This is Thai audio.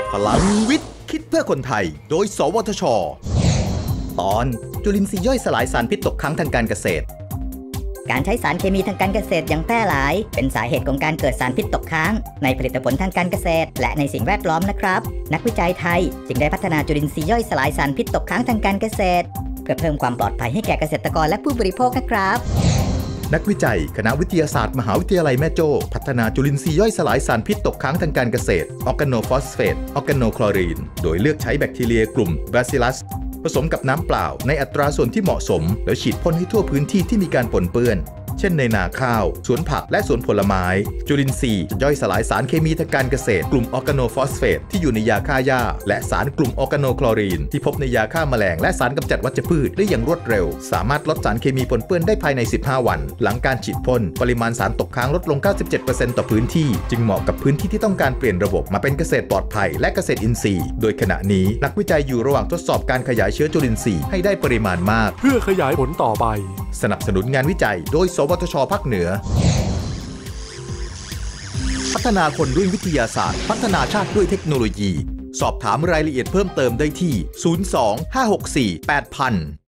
พลังวิทย์คิดเพื่อคนไทยโดยสวทช.ตอนจุลินทรีย์ย่อยสลายสารพิษตกค้างทางการเกษตรการใช้สารเคมีทางการเกษตรอย่างแพร่หลายเป็นสาเหตุของการเกิดสารพิษตกค้างในผลิตผลทางการเกษตรและในสิ่งแวดล้อมนะครับนักวิจัยไทยจึงได้พัฒนาจุลินทรีย์ย่อยสลายสารพิษตกค้างทางการเกษตรเพื่อเพิ่มความปลอดภัยให้แก่เกษตรกรและผู้บริโภคนะครับนักวิจัยคณะวิทยาศาสตร์มหาวิทยาลัยแม่โจ้พัฒนาจุลินทรีย์ย่อยสลายสารพิษตกค้างทางการเกษตรออร์แกโนฟอสเฟตออร์แกโนคลอรีนโดยเลือกใช้แบคทีเรียกลุ่ม Bacillus ผสมกับน้ำเปล่าในอัตราส่วนที่เหมาะสมแล้วฉีดพ่นให้ทั่วพื้นที่ที่มีการปนเปื้อนเช่นในนาข้าวสวนผักและสวนผลไม้จุลินทรีย์จะย่อยสลายสารเคมีทางการเกษตรกลุ่มออร์แกโนฟอสเฟตที่อยู่ในยาฆ่าหญ้าและสารกลุ่มออร์แกโนคลอรีนที่พบในยาฆ่าแมลงและสารกำจัดวัชพืชได้อย่างรวดเร็วสามารถลดสารเคมีปนเปื้อนได้ภายใน15วันหลังการฉีดพ่นปริมาณสารตกค้างลดลง 97% ต่อพื้นที่จึงเหมาะกับพื้นที่ที่ต้องการเปลี่ยนระบบมาเป็นเกษตรปลอดภัยและเกษตรอินทรีย์โดยขณะนี้นักวิจัยอยู่ระหว่างทดสอบการขยายเชื้อจุลินทรีย์ให้ได้ปริมาณมากเพื่อขยายผลต่อไปสนับสนุนงานวิจัยโดยสวทช.ภาคเหนือพัฒนาคนด้วยวิทยาศาสตร์พัฒนาชาติด้วยเทคโนโลยีสอบถามรายละเอียดเพิ่มเติมได้ที่02 564 8000